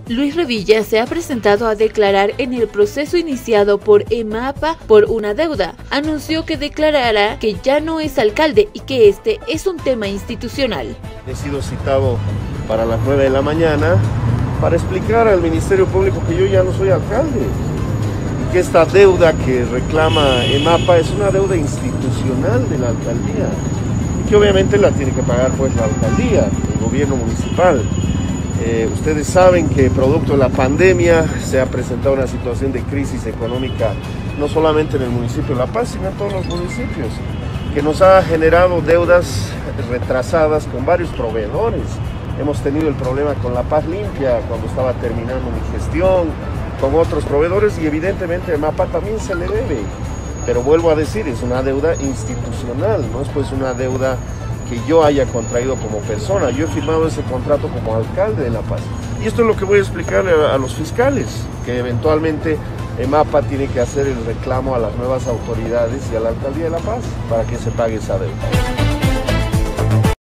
Luis Revilla se ha presentado a declarar en el proceso iniciado por EMAPA por una deuda. Anunció que declarará que ya no es alcalde y que este es un tema institucional. He sido citado para las 9 de la mañana para explicar al Ministerio Público que yo ya no soy alcalde y que esta deuda que reclama EMAPA es una deuda institucional de la alcaldía y que obviamente la tiene que pagar pues la alcaldía, el gobierno municipal. Ustedes saben que producto de la pandemia se ha presentado una situación de crisis económica no solamente en el municipio de La Paz, sino en todos los municipios, que nos ha generado deudas retrasadas con varios proveedores. Hemos tenido el problema con La Paz Limpia cuando estaba terminando mi gestión, con otros proveedores y evidentemente a EMAPA también se le debe. Pero vuelvo a decir, es una deuda institucional, no es pues una deuda que yo haya contraído como persona. Yo he firmado ese contrato como alcalde de La Paz. Y esto es lo que voy a explicarle a los fiscales, que eventualmente EMAPA tiene que hacer el reclamo a las nuevas autoridades y a la alcaldía de La Paz para que se pague esa deuda.